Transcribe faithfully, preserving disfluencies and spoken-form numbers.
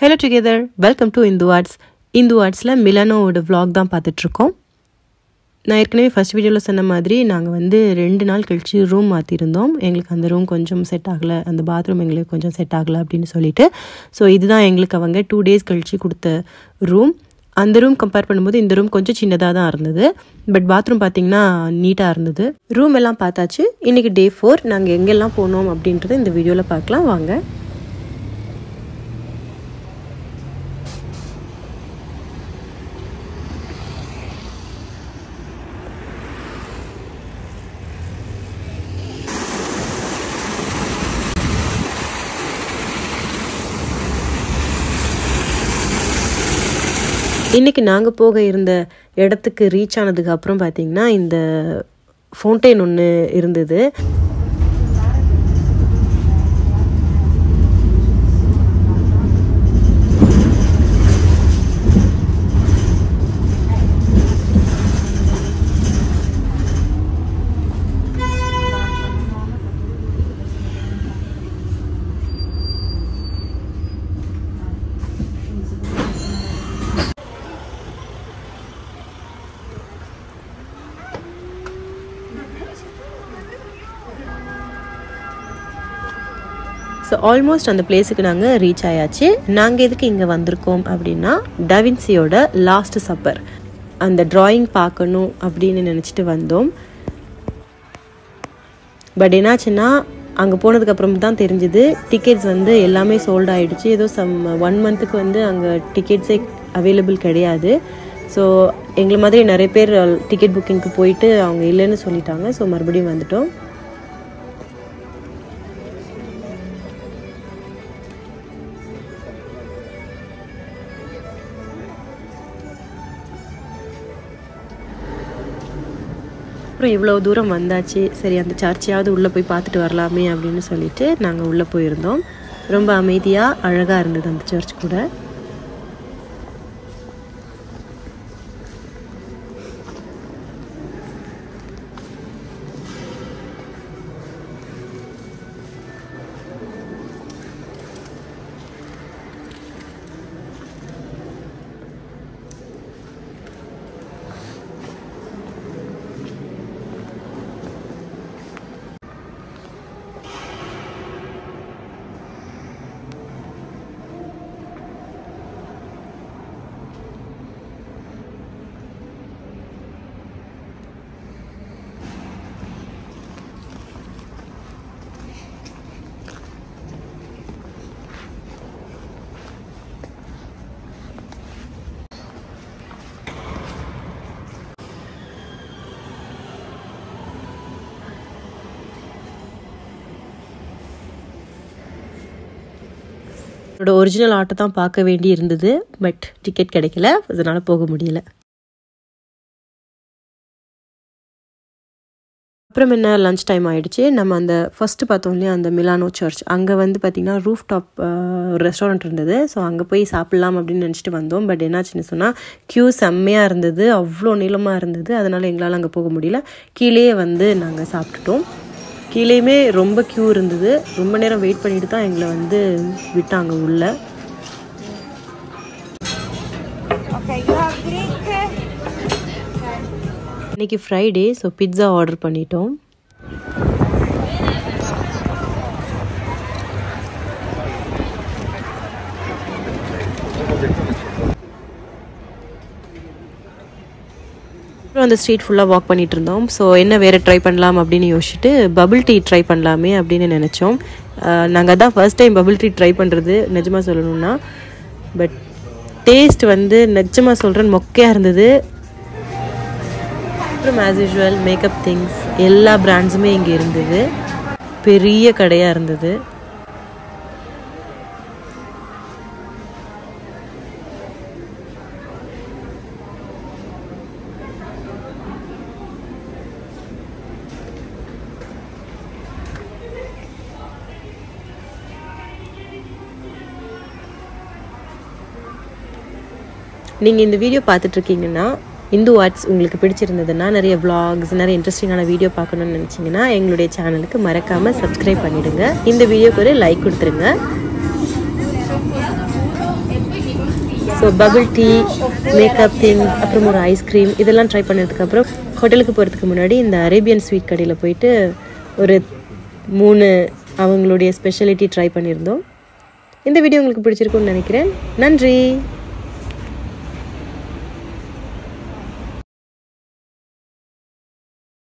Hello together, welcome to Hindu Arts. Hindu Artsல மிலனோட vlog தான் பார்த்துட்டு இருக்கோம். நான் ஏற்கனவே ஃபர்ஸ்ட் வீடியோல சொன்ன மாதிரி நாங்க வந்து ரெண்டு நாள் கழிச்சு ரூம் மாத்திருந்தோம். எங்களுக்கு அந்த ரூம் கொஞ்சம் செட் ஆகல, அந்த பாத்ரூம் எங்களுக்கு கொஞ்சம் செட் ஆகல அப்படினு சொல்லிட்டு சோ இதுதான் எங்களுக்கு அவங்க two டேஸ் கழிச்சு கொடுத்த ரூம். அந்த ரூம் கம்பேர் பண்ணும்போது இந்த ரூம் கொஞ்சம் சின்னதா தான் இருந்தது. பட் பாத்ரூம் பாத்தீங்கன்னா நீட்டா இருந்தது. ரூம் எல்லாம் பார்த்தாச்சு. இன்னைக்கு டே four நாங்க எங்கெல்லாம் போனோம் அப்படிங்கறத இந்த வீடியோல பார்க்கலாம் வாங்க. இன்னைக்கு நாங்க போக இருந்த இடத்துக்கு ரீச் ஆனதுக்கு அப்புறம் பாத்தீங்கன்னா இந்த ஃபவுண்டைன் ஒன்னு இருந்தது. So almost அந்த பிளேஸ்க்கு நாங்க ரீச் ஆயாச்சு. நாங்க எதுக்கு இங்க வந்திருக்கோம் அப்படினா டாவின்சியோட லாஸ்ட் சப்பர் அந்த டிராயிங் பார்க்கணும் அப்படினு நினைச்சிட்டு வந்தோம். பட் என்னாச்சுன்னா அங்க போனதுக்கு அப்புறம் தான் தெரிஞ்சது டிக்கெட்ஸ் வந்து எல்லாமே சோல்ட் ஆயிடுச்சு. ஏதோ சம் ஒன் மந்த்துக்கு வந்து அங்க டிக்கெட்ஸே அவைலபிள் கிடையாது. ஸோ எங்களை மாதிரி நிறைய பேர் டிக்கெட் புக்கிங்க்கு போயிட்டு அவங்க இல்லைன்னு சொல்லிட்டாங்க. ஸோ மறுபடியும் வந்துட்டோம். அப்புறம் இவ்வளோ தூரம் வந்தாச்சு, சரி அந்த சர்ச்சையாவது உள்ளே போய் பார்த்துட்டு வரலாமே அப்படின்னு சொல்லிட்டு நாங்கள் உள்ளே போயிருந்தோம். ரொம்ப அமைதியாக அழகாக இருந்தது அந்த சர்ச் கூட. என்னோட ஒரிஜினல் ஆட்டை தான் பார்க்க வேண்டி இருந்தது. பட் டிக்கெட் கிடைக்கல, அதனால போக முடியல. அப்புறம் என்ன லஞ்ச் டைம் ஆயிடுச்சு. நம்ம அந்த ஃபர்ஸ்ட் பார்த்தோம் இல்லையா அந்த மிலானோ சர்ச், அங்கே வந்து பார்த்தீங்கன்னா ரூஃப் டாப் ரெஸ்டாரண்ட் இருந்தது. ஸோ அங்கே போய் சாப்பிட்லாம் அப்படின்னு நினச்சிட்டு வந்தோம். பட் என்னாச்சுன்னு சொன்னால் க்யூ செம்மையாக இருந்தது, அவ்வளோ நீளமாக இருந்தது. அதனால் எங்களால் அங்கே போக முடியல. கீழே வந்து நாங்கள் சாப்பிட்டுட்டோம். கீழேயுமே ரொம்ப க்யூ இருந்தது. ரொம்ப நேரம் வெயிட் பண்ணிட்டு தான் எங்களை வந்து விட்டாங்க உள்ள. இன்னைக்கு ஃப்ரைடே, ஸோ பிட்ஸா ஆர்டர் பண்ணிட்டோம். அந்த ஸ்ட்ரீட் ஃபுல்லாக வாக் பண்ணிட்டு இருந்தோம். ஸோ என்ன வேறு ட்ரை பண்ணலாம் அப்படின்னு யோசிச்சுட்டு பபிள் டீ ட்ரை பண்ணலாமே அப்படின்னு நினச்சோம். நாங்கள் தான் first time bubble tea try பண்ணுறது நிஜமாக சொல்லணும்னா. பட் டேஸ்ட் வந்து நிஜமாக சொல்கிறேன் மொக்கையாக இருந்தது. அப்புறம் ஆஸ் யூஷுவல் மேக்கப் திங்ஸ் எல்லா பிராண்ட்ஸுமே இங்கே இருந்தது. பெரிய கடையாக இருந்தது. நீங்கள் இந்த வீடியோ பார்த்துட்ருக்கீங்கன்னா Hindu Arts உங்களுக்கு பிடிச்சிருந்ததுன்னா நிறைய vlogs நிறைய இன்ட்ரஸ்டிங்கான வீடியோ பார்க்கணும்னு நினைச்சீங்கன்னா எங்களுடைய சேனலுக்கு மறக்காம subscribe பண்ணிடுங்க. இந்த வீடியோக்கு ஒரு லைக் கொடுத்துருங்க. So bubble tea, makeup things, அப்புறம் ஒரு ஐஸ்கிரீம் இதெல்லாம் ட்ரை பண்ணதுக்கப்புறம் ஹோட்டலுக்கு போகிறதுக்கு முன்னாடி இந்த அரேபியன் ஸ்வீட் கடையில் போயிட்டு ஒரு மூணு அவங்களுடைய ஸ்பெஷாலிட்டி ட்ரை பண்ணியிருந்தோம். இந்த வீடியோ உங்களுக்கு பிடிச்சிருக்குன்னு நினைக்கிறேன். நன்றி.